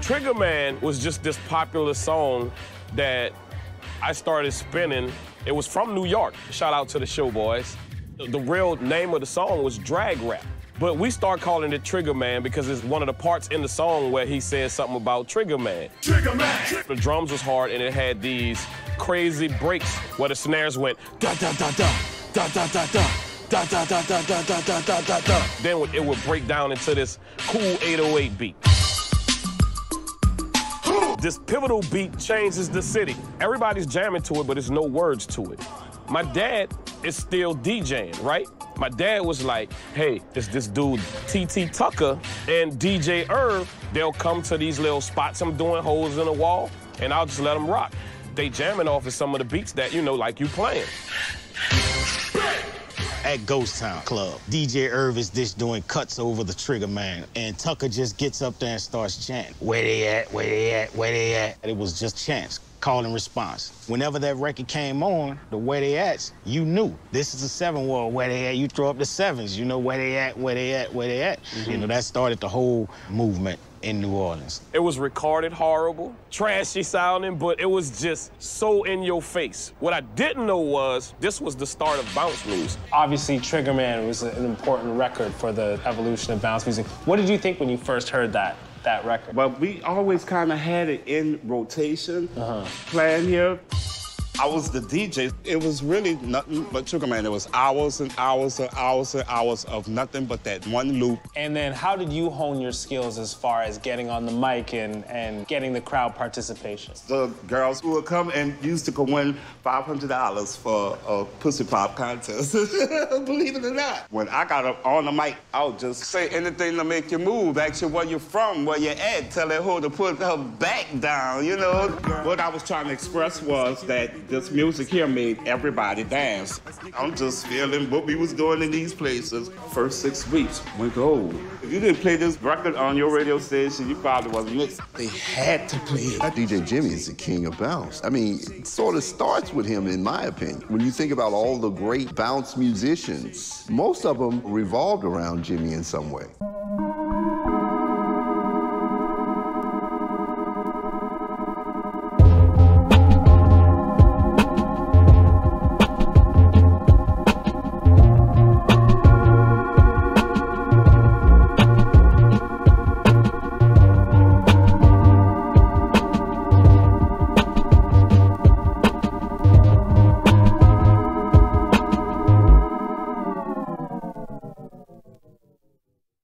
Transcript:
Trigger Man was just this popular song that I started spinning. It was from New York. Shout out to the show boys. The real name of the song was Drag Rap. But we start calling it Trigger Man because it's one of the parts in the song where he says something about Trigger Man. Trigger Man! The drums was hard and it had these crazy breaks where the snares went da da da da, da da da da, da da da da da da da da da da. Then it would break down into this cool 808 beat. This pivotal beat changes the city. Everybody's jamming to it, but there's no words to it. My dad is still DJing, right? My dad was like, hey, it's this dude, 𝗕𝗔𝗡𝗚𝗓 and DJ 𝗕𝗢𝗪. They'll come to these little spots I'm doing, holes in the wall, and I'll just let them rock. They jamming off of some of the beats that, you know, like you playing. At Ghost Town Club, DJ 𝗕𝗪 is this doing cuts over the Trigger Man, and Tucker just gets up there and starts chanting, where they at, where they at, where they at? And it was just chants, call and response. Whenever that record came on, the where they at, you knew. This is a 7 world, where they at, you throw up the 7s, you know where they at, where they at, where they at. You know, that started the whole movement in New Orleans. It was recorded horrible, trashy sounding, but it was just so in your face. What I didn't know was this was the start of bounce music. Obviously, Trigger Man was an important record for the evolution of bounce music. What did you think when you first heard that record? Well, we always kind of had it in rotation, playing here. I was the DJ. It was really nothing but Trigger Man. It was hours and hours and hours and hours of nothing but that one loop. And then how did you hone your skills as far as getting on the mic and getting the crowd participation? The girls who would come and used to go win $500 for a pussy pop contest. Believe it or not. When I got up on the mic, I would just say anything to make you move. Ask you where you're from, where you at. Tell that hoe to put her back down, you know? What I was trying to express was that this music here made everybody dance. I'm just feeling what we was doing in these places. First 6 weeks went gold. If you didn't play this record on your radio station, you probably wasn't mixed. They had to play it. DJ Jimmy is the king of bounce. I mean, it sort of starts with him, in my opinion. When you think about all the great bounce musicians, most of them revolved around Jimmy in some way.